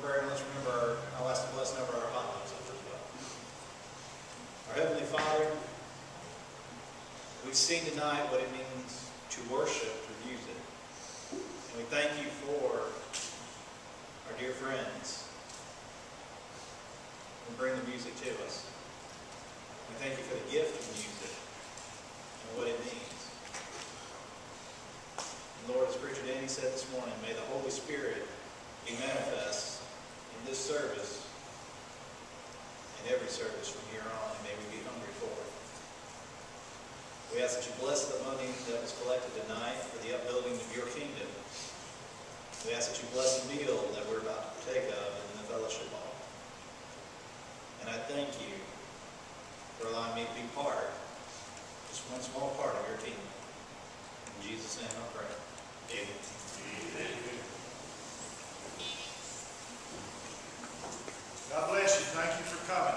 prayer, and let's remember I'll ask the blessing over our hot dogs as well. Our Heavenly Father, we've seen tonight what it means to worship through music. And we thank you for our dear friends who bring the music to us. We thank you for the gift of music and what it means. And Lord, as Preacher Danny said this morning, may the Holy Spirit be manifest in this service and every service from here on, and may we be hungry for it. We ask that you bless the money that was collected tonight for the upbuilding of your kingdom. We ask that you bless the meal that we're about to partake of in the fellowship hall. And I thank you for allowing me to be part, just one small part of your kingdom. In Jesus' name I pray. Amen. Amen. God bless you. Thank you for coming.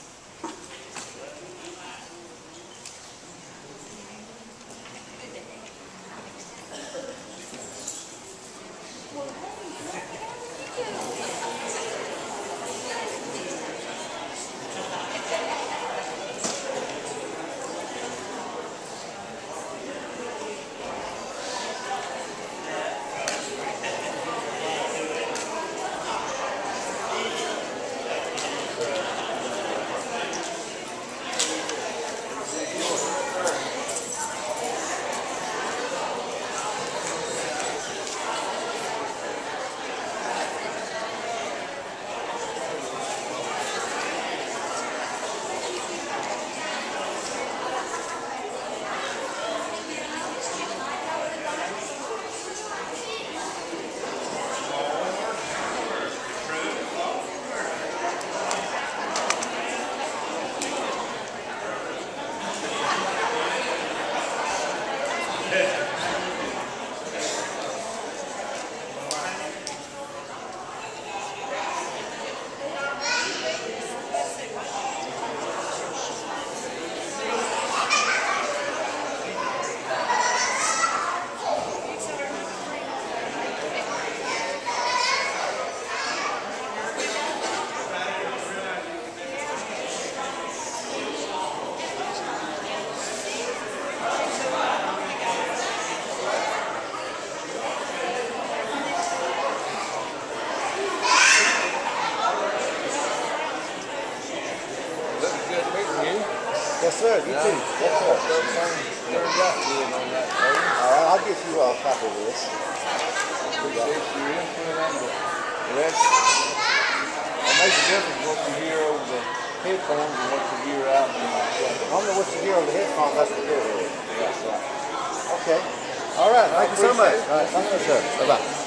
Yes, sir. You too. Yes, sir. Turned out good on that, baby. All right, I'll get you a copy of this. Appreciate your input on the rest. It makes a difference what you hear over the headphones and what you hear out. Normally what you hear over the headphones, that's what they're doing. That's right. Okay. All right. Thank you so much. All right. Thank you, sir. Bye-bye.